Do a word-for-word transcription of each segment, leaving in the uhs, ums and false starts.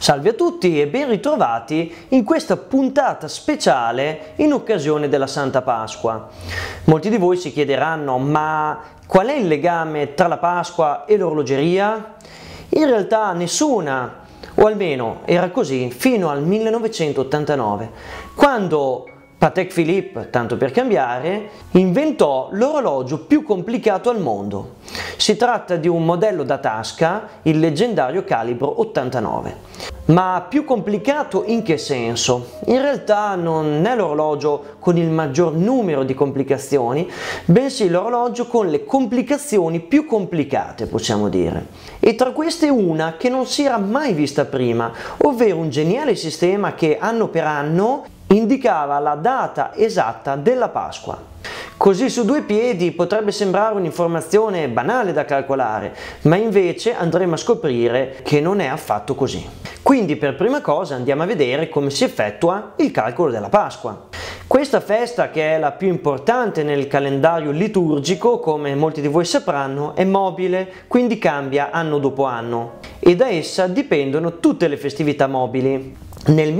Salve a tutti e ben ritrovati in questa puntata speciale in occasione della Santa Pasqua. Molti di voi si chiederanno: ma qual è il legame tra la Pasqua e l'orologeria? In realtà nessuna, o almeno era così fino al millenovecentottantanove, quando Patek Philippe, tanto per cambiare, inventò l'orologio più complicato al mondo. Si tratta di un modello da tasca, il leggendario calibro ottantanove. Ma più complicato in che senso? In realtà non è l'orologio con il maggior numero di complicazioni, bensì l'orologio con le complicazioni più complicate, possiamo dire. E tra queste una che non si era mai vista prima, ovvero un geniale sistema che anno per anno indicava la data esatta della Pasqua. Così su due piedi potrebbe sembrare un'informazione banale da calcolare, ma invece andremo a scoprire che non è affatto così. Quindi per prima cosa andiamo a vedere come si effettua il calcolo della Pasqua. Questa festa, che è la più importante nel calendario liturgico, come molti di voi sapranno, è mobile, quindi cambia anno dopo anno, e da essa dipendono tutte le festività mobili. Nel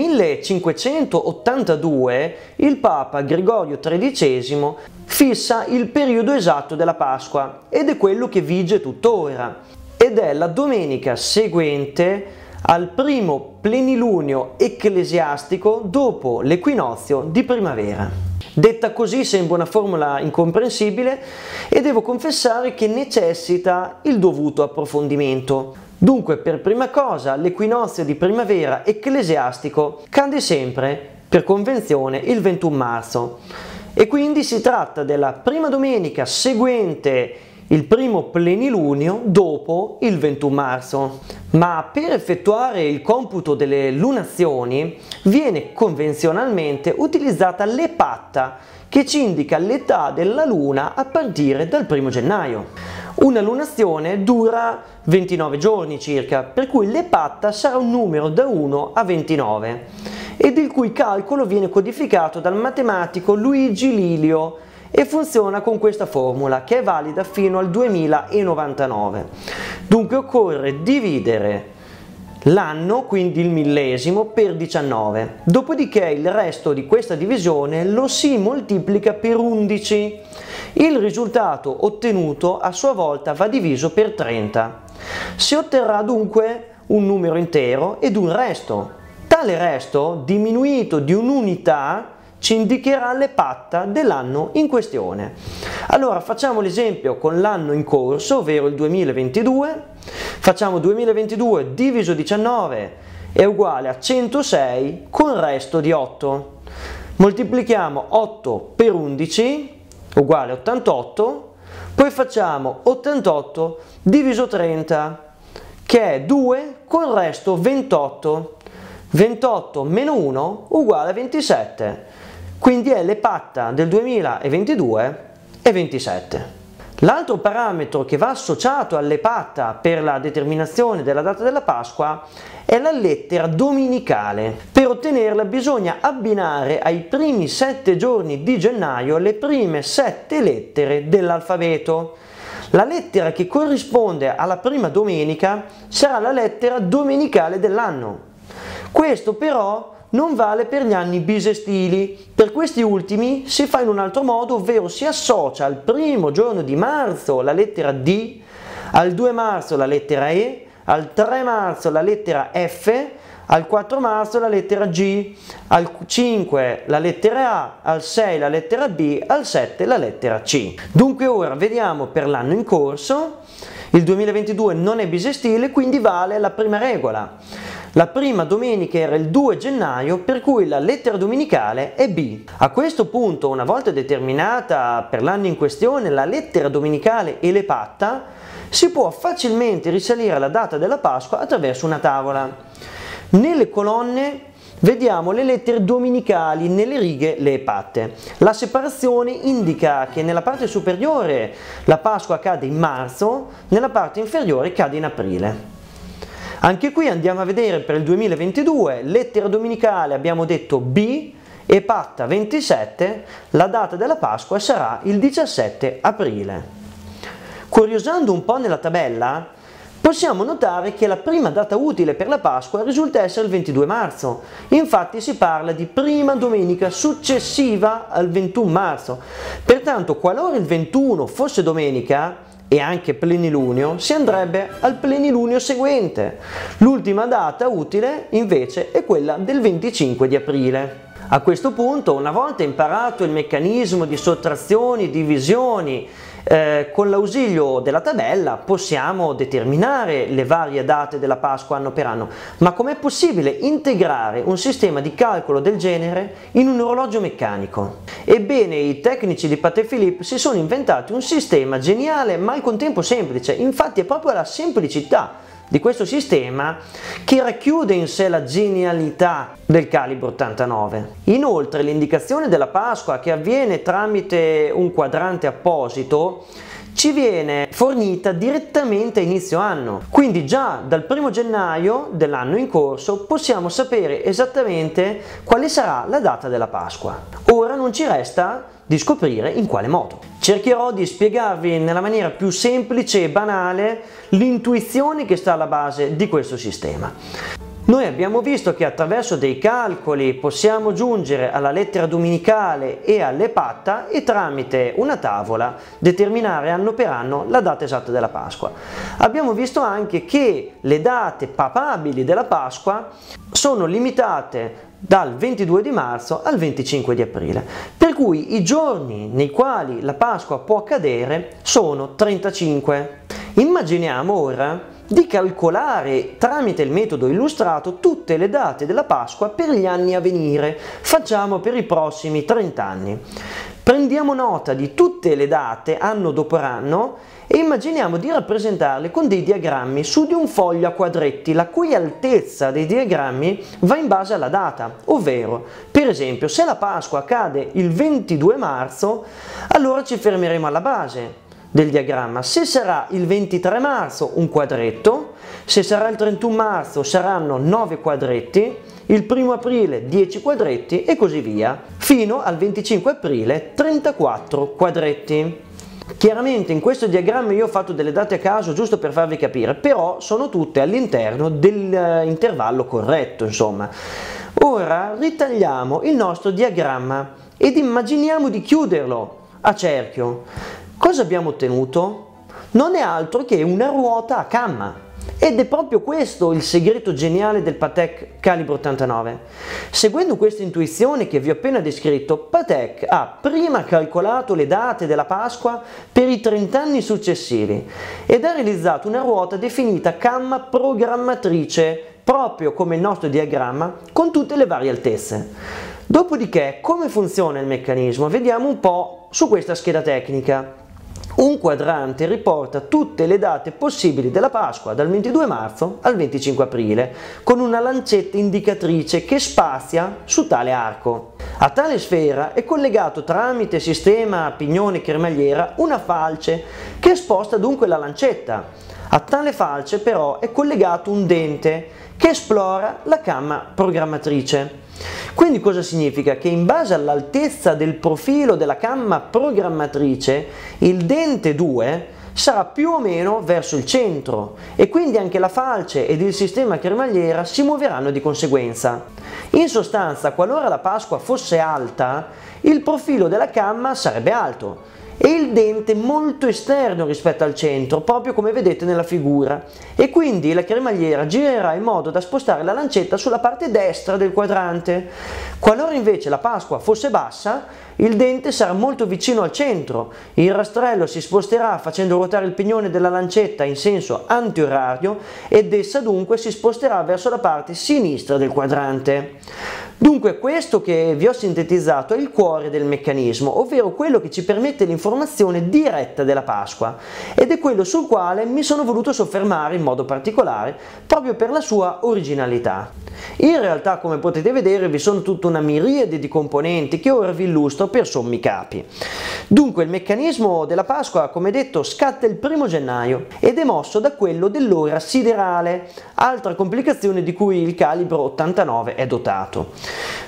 millecinquecentottantadue il Papa Gregorio tredicesimo fissa il periodo esatto della Pasqua ed è quello che vige tuttora, ed è la domenica seguente al primo plenilunio ecclesiastico dopo l'equinozio di primavera. Detta così sembra una formula incomprensibile e devo confessare che necessita il dovuto approfondimento. Dunque, per prima cosa, l'equinozio di primavera ecclesiastico cade sempre, per convenzione, il ventuno marzo, e quindi si tratta della prima domenica seguente il primo plenilunio dopo il ventuno marzo. Ma per effettuare il computo delle lunazioni viene convenzionalmente utilizzata l'epatta, che ci indica l'età della luna a partire dal primo gennaio. Una lunazione dura ventinove giorni circa, per cui l'epatta sarà un numero da uno a ventinove, ed il cui calcolo viene codificato dal matematico Luigi Lilio e funziona con questa formula, che è valida fino al duemilanovantanove. Dunque occorre dividere l'anno, quindi il millesimo, per diciannove, dopodiché il resto di questa divisione lo si moltiplica per undici. Il risultato ottenuto a sua volta va diviso per trenta. Si otterrà dunque un numero intero ed un resto. Tale resto, diminuito di un'unità, ci indicherà l'epatta dell'anno in questione. Allora facciamo l'esempio con l'anno in corso, ovvero il duemilaventidue. Facciamo duemilaventidue diviso diciannove è uguale a centosei con resto di otto. Moltiplichiamo otto per undici uguale a ottantotto, poi facciamo ottantotto diviso trenta, che è due con resto ventotto. ventotto meno uno uguale a ventisette, quindi è l'epatta del duemilaventidue è ventisette. L'altro parametro che va associato all'epatta per la determinazione della data della Pasqua è la lettera dominicale. Per ottenerla bisogna abbinare ai primi sette giorni di gennaio le prime sette lettere dell'alfabeto. La lettera che corrisponde alla prima domenica sarà la lettera domenicale dell'anno. Questo però non vale per gli anni bisestili. Per questi ultimi si fa in un altro modo, ovvero si associa al primo giorno di marzo la lettera D, al due marzo la lettera E, al tre marzo la lettera F, al quattro marzo la lettera G, al cinque la lettera A, al sei la lettera B, al sette la lettera C. Dunque ora vediamo per l'anno in corso. Il duemilaventidue non è bisestile, quindi vale la prima regola. La prima domenica era il due gennaio, per cui la lettera domenicale è B. A questo punto, una volta determinata per l'anno in questione la lettera domenicale e l'epatta, si può facilmente risalire alla data della Pasqua attraverso una tavola. Nelle colonne vediamo le lettere domenicali, nelle righe le epatte. La separazione indica che nella parte superiore la Pasqua cade in marzo, nella parte inferiore cade in aprile. Anche qui andiamo a vedere per il duemilaventidue, lettera domenicale abbiamo detto B, epatta ventisette, la data della Pasqua sarà il diciassette aprile. Curiosando un po' nella tabella, possiamo notare che la prima data utile per la Pasqua risulta essere il ventidue marzo, infatti si parla di prima domenica successiva al ventuno marzo, pertanto qualora il ventuno fosse domenica e anche plenilunio, si andrebbe al plenilunio seguente. L'ultima data utile invece è quella del venticinque di aprile. A questo punto, una volta imparato il meccanismo di sottrazioni, divisioni, eh, con l'ausilio della tabella possiamo determinare le varie date della Pasqua anno per anno, ma com'è possibile integrare un sistema di calcolo del genere in un orologio meccanico? Ebbene, i tecnici di Patek Philippe si sono inventati un sistema geniale ma al contempo semplice, infatti è proprio la semplicità di questo sistema che racchiude in sé la genialità del calibro ottantanove. Inoltre l'indicazione della Pasqua, che avviene tramite un quadrante apposito, ci viene fornita direttamente a inizio anno, quindi già dal primo gennaio dell'anno in corso possiamo sapere esattamente quale sarà la data della Pasqua. Ora non ci resta di scoprire in quale modo. Cercherò di spiegarvi nella maniera più semplice e banale l'intuizione che sta alla base di questo sistema. Noi abbiamo visto che attraverso dei calcoli possiamo giungere alla lettera domenicale e all'epatta e tramite una tavola determinare anno per anno la data esatta della Pasqua. Abbiamo visto anche che le date papabili della Pasqua sono limitate dal ventidue di marzo al venticinque di aprile, per cui i giorni nei quali la Pasqua può cadere sono trentacinque. Immaginiamo ora di calcolare tramite il metodo illustrato tutte le date della Pasqua per gli anni a venire, facciamo per i prossimi trenta anni. Prendiamo nota di tutte le date anno dopo anno e immaginiamo di rappresentarle con dei diagrammi su di un foglio a quadretti, la cui altezza dei diagrammi va in base alla data, ovvero, per esempio, se la Pasqua cade il ventidue marzo, allora ci fermeremo alla base del diagramma. Se sarà il ventitré marzo un quadretto, se sarà il trentuno marzo saranno nove quadretti, il primo aprile dieci quadretti e così via, fino al venticinque aprile trentaquattro quadretti. Chiaramente in questo diagramma io ho fatto delle date a caso giusto per farvi capire, però sono tutte all'interno dell'intervallo corretto, insomma. Ora ritagliamo il nostro diagramma ed immaginiamo di chiuderlo a cerchio. Cosa abbiamo ottenuto? Non è altro che una ruota a camma. Ed è proprio questo il segreto geniale del Patek calibro ottantanove. Seguendo questa intuizione che vi ho appena descritto, Patek ha prima calcolato le date della Pasqua per i trenta anni successivi ed ha realizzato una ruota definita camma programmatrice, proprio come il nostro diagramma, con tutte le varie altezze. Dopodiché, come funziona il meccanismo? Vediamo un po' su questa scheda tecnica. Un quadrante riporta tutte le date possibili della Pasqua dal ventidue marzo al venticinque aprile con una lancetta indicatrice che spazia su tale arco. A tale sfera è collegato tramite sistema pignone cremagliera una falce che sposta dunque la lancetta. A tale falce però è collegato un dente che esplora la camma programmatrice. Quindi cosa significa? Che in base all'altezza del profilo della camma programmatrice il dente due sarà più o meno verso il centro e quindi anche la falce ed il sistema cremagliera si muoveranno di conseguenza. In sostanza, qualora la Pasqua fosse alta, il profilo della camma sarebbe alto e il dente molto esterno rispetto al centro, proprio come vedete nella figura, e quindi la cremagliera girerà in modo da spostare la lancetta sulla parte destra del quadrante. Qualora invece la Pasqua fosse bassa, il dente sarà molto vicino al centro, il rastrello si sposterà facendo ruotare il pignone della lancetta in senso antiorario ed essa dunque si sposterà verso la parte sinistra del quadrante. Dunque questo che vi ho sintetizzato è il cuore del meccanismo, ovvero quello che ci permette l'informazione diretta della Pasqua ed è quello sul quale mi sono voluto soffermare in modo particolare proprio per la sua originalità. In realtà, come potete vedere, vi sono tutta una miriade di componenti che ora vi illustro per sommi capi. Dunque il meccanismo della Pasqua, come detto, scatta il primo gennaio ed è mosso da quello dell'ora siderale, altra complicazione di cui il calibro ottantanove è dotato.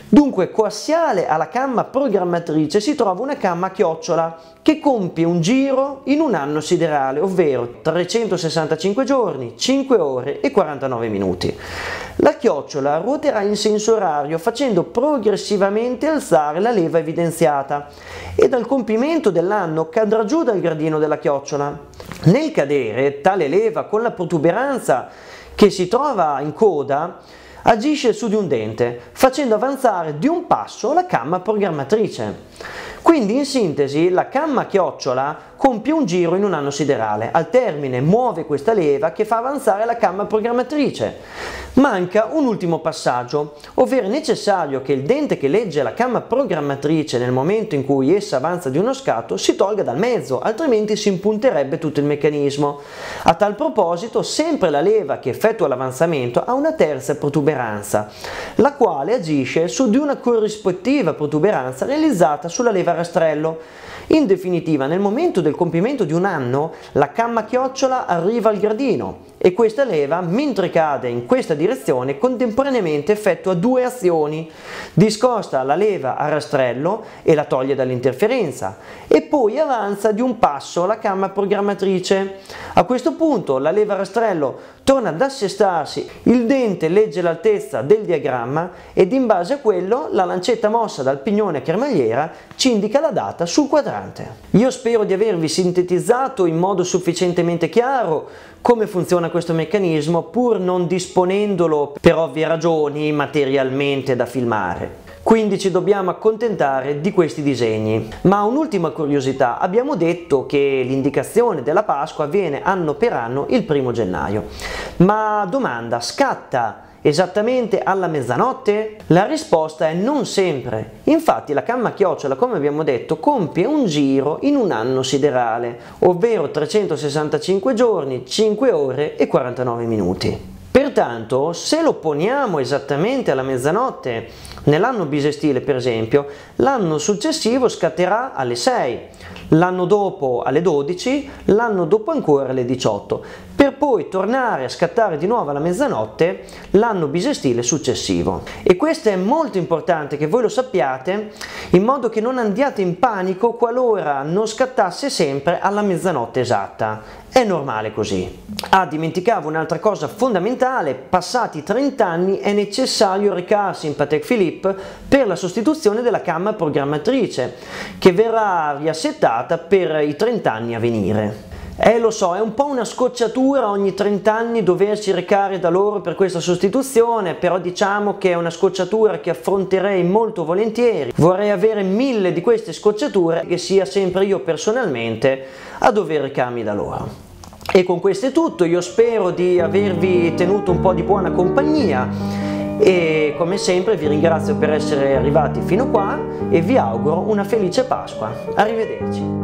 Dunque, coassiale alla camma programmatrice si trova una camma a chiocciola che compie un giro in un anno siderale, ovvero trecentosessantacinque giorni, cinque ore e quarantanove minuti. La chiocciola ruoterà in senso orario facendo progressivamente alzare la leva evidenziata e dal compimento dell'anno cadrà giù dal gradino della chiocciola. Nel cadere, tale leva con la protuberanza che si trova in coda agisce su di un dente, facendo avanzare di un passo la camma programmatrice. Quindi, in sintesi, la camma a chiocciola compie un giro in un anno siderale. Al termine muove questa leva che fa avanzare la camma programmatrice. Manca un ultimo passaggio, ovvero è necessario che il dente che legge la camma programmatrice nel momento in cui essa avanza di uno scatto si tolga dal mezzo, altrimenti si impunterebbe tutto il meccanismo. A tal proposito, sempre la leva che effettua l'avanzamento ha una terza protuberanza, la quale agisce su di una corrispettiva protuberanza realizzata sulla leva a rastrello. In definitiva, nel momento del compimento di un anno, la camma a chiocciola arriva al gradino e questa leva, mentre cade in questa direzione, contemporaneamente effettua due azioni: discosta la leva a rastrello e la toglie dall'interferenza e poi avanza di un passo la camma programmatrice. A questo punto la leva a rastrello torna ad assestarsi, il dente legge l'altezza del diagramma ed in base a quello la lancetta mossa dal pignone a cremagliera ci indica la data sul quadrante. Io spero di avervi sintetizzato in modo sufficientemente chiaro come funziona questo meccanismo, pur non disponendolo per ovvie ragioni materialmente da filmare. Quindi ci dobbiamo accontentare di questi disegni. Ma un'ultima curiosità: abbiamo detto che l'indicazione della Pasqua avviene anno per anno il primo gennaio. Ma domanda, scatta esattamente alla mezzanotte? La risposta è non sempre. Infatti la camma a chiocciola, come abbiamo detto, compie un giro in un anno siderale, ovvero trecentosessantacinque giorni, cinque ore e quarantanove minuti. Pertanto, se lo poniamo esattamente alla mezzanotte nell'anno bisestile, per esempio, l'anno successivo scatterà alle sei, l'anno dopo alle dodici, l'anno dopo ancora alle diciotto, per poi tornare a scattare di nuovo alla mezzanotte l'anno bisestile successivo. E questo è molto importante che voi lo sappiate, in modo che non andiate in panico qualora non scattasse sempre alla mezzanotte esatta. È normale così. Ah, dimenticavo un'altra cosa fondamentale: passati trenta anni è necessario recarsi in Patek Philippe per la sostituzione della camma programmatrice, che verrà riassettata per i trenta anni a venire. Eh, lo so, è un po' una scocciatura ogni trenta anni doversi recare da loro per questa sostituzione, però diciamo che è una scocciatura che affronterei molto volentieri. Vorrei avere mille di queste scocciature, che sia sempre io personalmente a dover recarmi da loro. E con questo è tutto, io spero di avervi tenuto un po' di buona compagnia e come sempre vi ringrazio per essere arrivati fino qua e vi auguro una felice Pasqua. Arrivederci.